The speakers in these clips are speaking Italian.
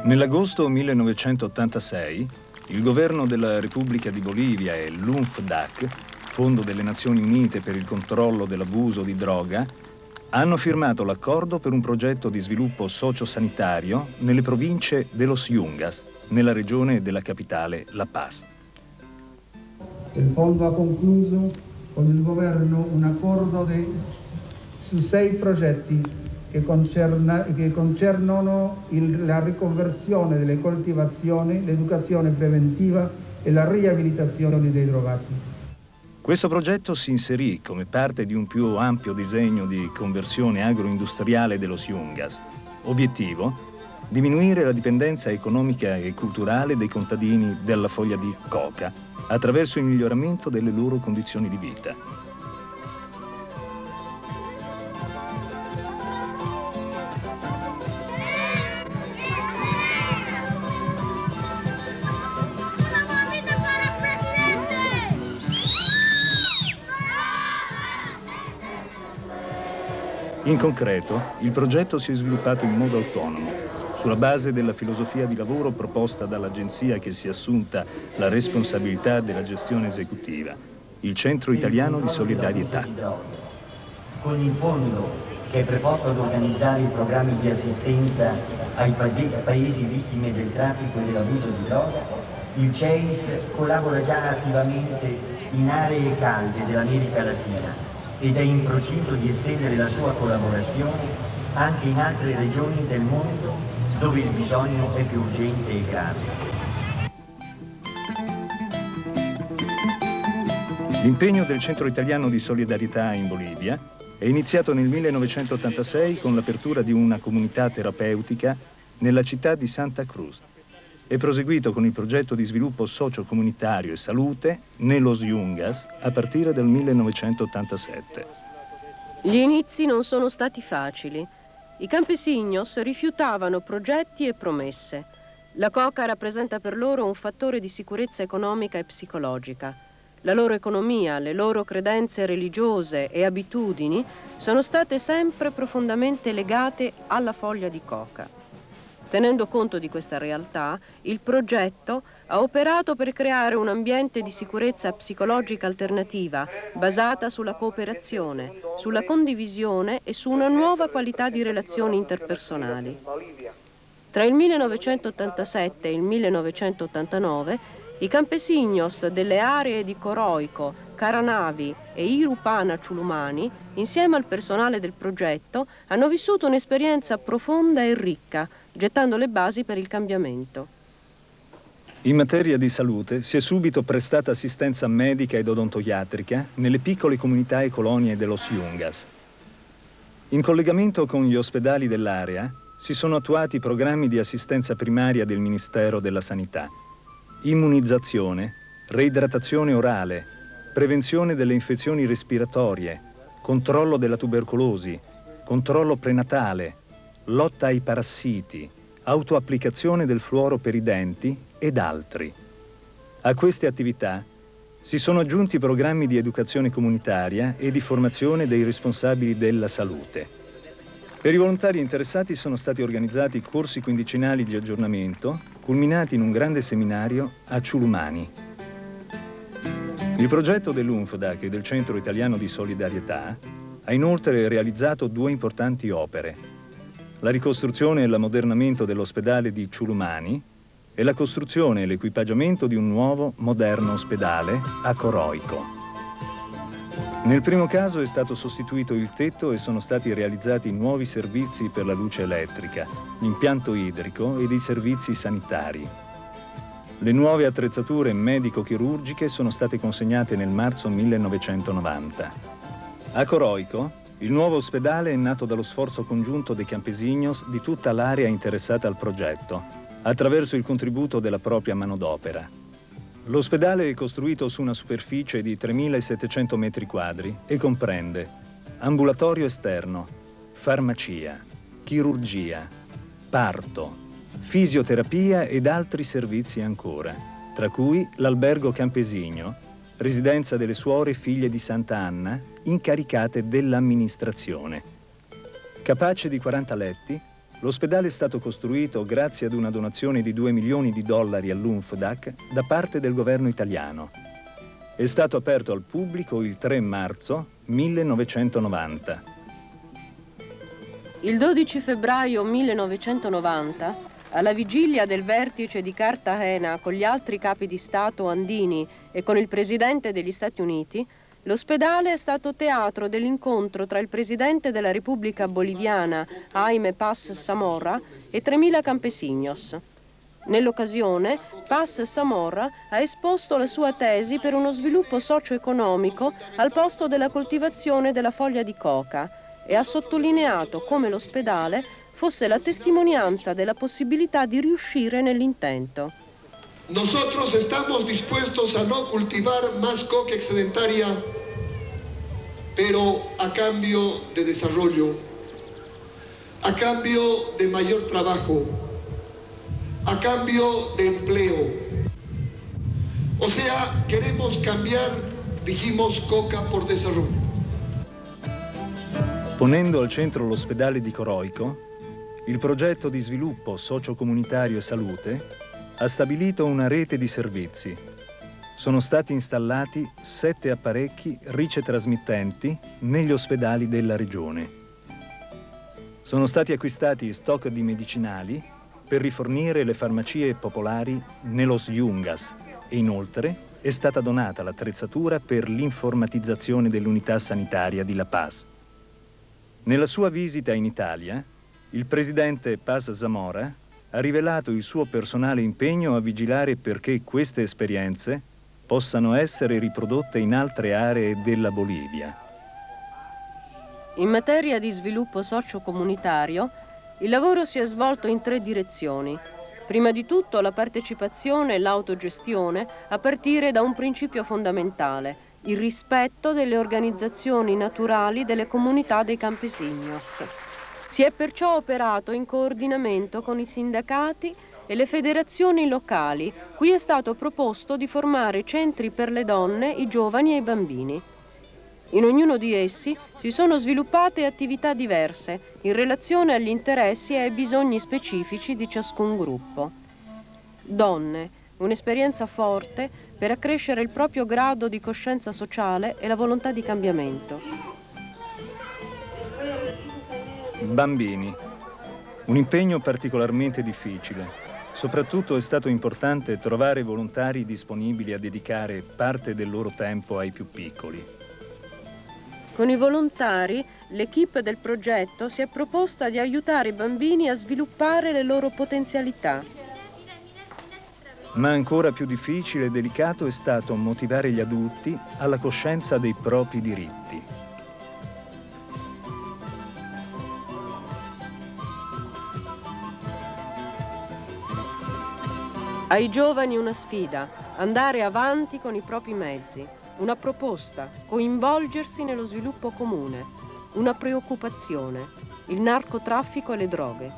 Nell'agosto 1986, il governo della Repubblica di Bolivia e l'UNFDAC, Fondo delle Nazioni Unite per il controllo dell'abuso di droga, hanno firmato l'accordo per un progetto di sviluppo sociosanitario nelle province de Los Yungas, nella regione della capitale La Paz. Il fondo ha concluso con il governo un accordo su 6 progetti che concernono la riconversione delle coltivazioni, l'educazione preventiva e la riabilitazione dei drogati. Questo progetto si inserì come parte di un più ampio disegno di conversione agroindustriale dello Yungas. Obiettivo: diminuire la dipendenza economica e culturale dei contadini della foglia di coca attraverso il miglioramento delle loro condizioni di vita. In concreto, il progetto si è sviluppato in modo autonomo, sulla base della filosofia di lavoro proposta dall'agenzia che si è assunta la responsabilità della gestione esecutiva, il Centro Italiano di Solidarietà. Con il fondo che è preposto ad organizzare i programmi di assistenza ai paesi vittime del traffico e dell'abuso di droga, il CEIS collabora già attivamente in aree calde dell'America Latina ed è in procinto di estendere la sua collaborazione anche in altre regioni del mondo dove il bisogno è più urgente e grave. L'impegno del Centro Italiano di Solidarietà in Bolivia è iniziato nel 1986 con l'apertura di una comunità terapeutica nella città di Santa Cruz e proseguito con il progetto di sviluppo socio-comunitario e salute nello Yungas a partire dal 1987. Gli inizi non sono stati facili. I campesinos rifiutavano progetti e promesse. La coca rappresenta per loro un fattore di sicurezza economica e psicologica. La loro economia, le loro credenze religiose e abitudini sono state sempre profondamente legate alla foglia di coca. Tenendo conto di questa realtà, il progetto ha operato per creare un ambiente di sicurezza psicologica alternativa basata sulla cooperazione, sulla condivisione e su una nuova qualità di relazioni interpersonali. Tra il 1987 e il 1989, i campesinos delle aree di Coroico, Caranavi e Irupana Chulumani, insieme al personale del progetto, hanno vissuto un'esperienza profonda e ricca, gettando le basi per il cambiamento. In materia di salute si è subito prestata assistenza medica ed odontoiatrica nelle piccole comunità e colonie dello Yungas. In collegamento con gli ospedali dell'area si sono attuati programmi di assistenza primaria del Ministero della Sanità, immunizzazione, reidratazione orale, prevenzione delle infezioni respiratorie, controllo della tubercolosi, controllo prenatale, lotta ai parassiti, autoapplicazione del fluoro per i denti ed altri. A queste attività si sono aggiunti programmi di educazione comunitaria e di formazione dei responsabili della salute. Per i volontari interessati sono stati organizzati corsi quindicinali di aggiornamento, culminati in un grande seminario a Chulumani. Il progetto dell'UNFDAC e del Centro Italiano di Solidarietà ha inoltre realizzato 2 importanti opere: la ricostruzione e l'ammodernamento dell'ospedale di Chulumani e la costruzione e l'equipaggiamento di un nuovo, moderno ospedale a Coroico. Nel primo caso è stato sostituito il tetto e sono stati realizzati nuovi servizi per la luce elettrica, l'impianto idrico ed i servizi sanitari. Le nuove attrezzature medico-chirurgiche sono state consegnate nel marzo 1990. A Coroico, il nuovo ospedale è nato dallo sforzo congiunto dei campesinos di tutta l'area interessata al progetto, attraverso il contributo della propria manodopera. L'ospedale è costruito su una superficie di 3.700 metri quadri e comprende ambulatorio esterno, farmacia, chirurgia, parto, fisioterapia ed altri servizi ancora, tra cui l'albergo Campesigno, residenza delle suore figlie di Santa Anna, incaricate dell'amministrazione. Capace di 40 letti, L'ospedale è stato costruito grazie ad una donazione di 2 milioni di dollari all'UNFDAC da parte del governo italiano. È stato aperto al pubblico il 3 marzo 1990. Il 12 febbraio 1990, alla vigilia del vertice di Cartagena con gli altri capi di Stato andini e con il Presidente degli Stati Uniti, l'ospedale è stato teatro dell'incontro tra il Presidente della Repubblica Boliviana, Jaime Paz Zamora, e 3.000 campesinos. Nell'occasione, Paz Zamora ha esposto la sua tesi per uno sviluppo socio-economico al posto della coltivazione della foglia di coca e ha sottolineato come l'ospedale fosse la testimonianza della possibilità di riuscire nell'intento. Nosotros estamos dispuestos a no cultivar más coca excedentaria, pero a cambio de desarrollo, a cambio de mayor trabajo, a cambio de empleo. O sea, queremos cambiar, dijimos, coca por desarrollo. Ponendo al centro l'ospedale di Coroico, il progetto di sviluppo socio-comunitario e salute ha stabilito una rete di servizi. Sono stati installati 7 apparecchi ricetrasmittenti negli ospedali della regione. Sono stati acquistati stock di medicinali per rifornire le farmacie popolari Nelos Yungas e inoltre è stata donata l'attrezzatura per l'informatizzazione dell'unità sanitaria di La Paz. Nella sua visita in Italia, il presidente Paz Zamora ha rivelato il suo personale impegno a vigilare perché queste esperienze possano essere riprodotte in altre aree della Bolivia. In materia di sviluppo socio-comunitario, il lavoro si è svolto in 3 direzioni. Prima di tutto la partecipazione e l'autogestione a partire da un principio fondamentale, il rispetto delle organizzazioni naturali delle comunità dei campesinos. Si è perciò operato in coordinamento con i sindacati e le federazioni locali, cui è stato proposto di formare centri per le donne, i giovani e i bambini. In ognuno di essi si sono sviluppate attività diverse in relazione agli interessi e ai bisogni specifici di ciascun gruppo. Donne, un'esperienza forte per accrescere il proprio grado di coscienza sociale e la volontà di cambiamento. Bambini, un impegno particolarmente difficile. Soprattutto è stato importante trovare volontari disponibili a dedicare parte del loro tempo ai più piccoli. Con i volontari, l'equipe del progetto si è proposta di aiutare i bambini a sviluppare le loro potenzialità. Ma ancora più difficile e delicato è stato motivare gli adulti alla coscienza dei propri diritti. Ai giovani una sfida, andare avanti con i propri mezzi, una proposta, coinvolgersi nello sviluppo comune, una preoccupazione, il narcotraffico e le droghe.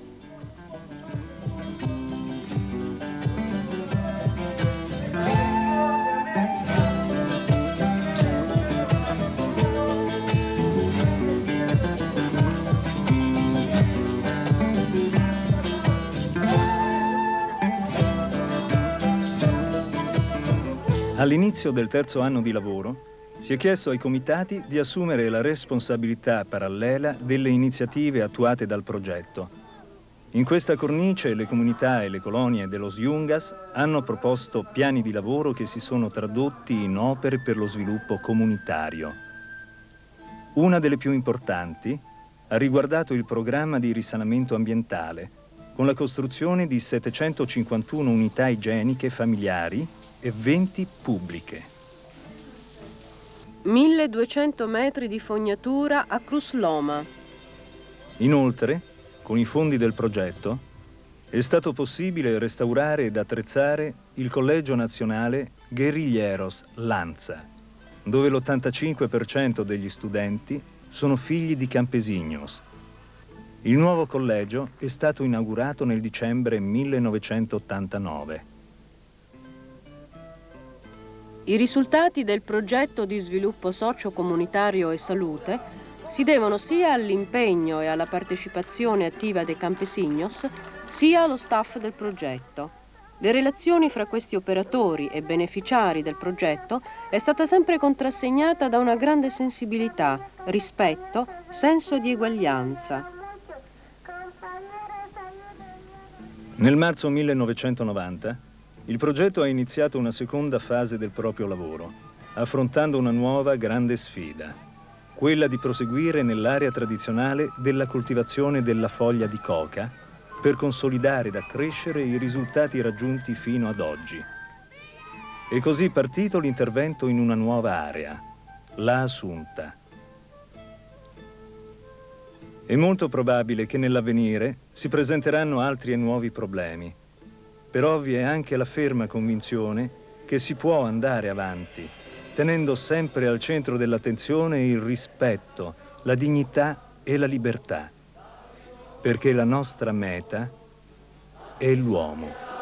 All'inizio del 3° anno di lavoro si è chiesto ai comitati di assumere la responsabilità parallela delle iniziative attuate dal progetto. In questa cornice le comunità e le colonie dello Yungas hanno proposto piani di lavoro che si sono tradotti in opere per lo sviluppo comunitario. Una delle più importanti ha riguardato il programma di risanamento ambientale, con la costruzione di 751 unità igieniche familiari e 20 pubbliche. 1200 metri di fognatura a Cruz Loma. Inoltre, con i fondi del progetto, è stato possibile restaurare ed attrezzare il Collegio Nazionale Guerrilleros Lanza, dove l'85% degli studenti sono figli di campesinos. Il nuovo collegio è stato inaugurato nel dicembre 1989. I risultati del progetto di sviluppo socio-comunitario e salute si devono sia all'impegno e alla partecipazione attiva dei campesinos, sia allo staff del progetto. Le relazioni fra questi operatori e beneficiari del progetto è stata sempre contrassegnata da una grande sensibilità, rispetto, senso di eguaglianza. Nel marzo 1990 il progetto ha iniziato una seconda fase del proprio lavoro, affrontando una nuova grande sfida, quella di proseguire nell'area tradizionale della coltivazione della foglia di coca per consolidare ed accrescere i risultati raggiunti fino ad oggi. È così partito l'intervento in una nuova area, la Assunta. È molto probabile che nell'avvenire si presenteranno altri e nuovi problemi, però vi è anche la ferma convinzione che si può andare avanti, tenendo sempre al centro dell'attenzione il rispetto, la dignità e la libertà, perché la nostra meta è l'uomo.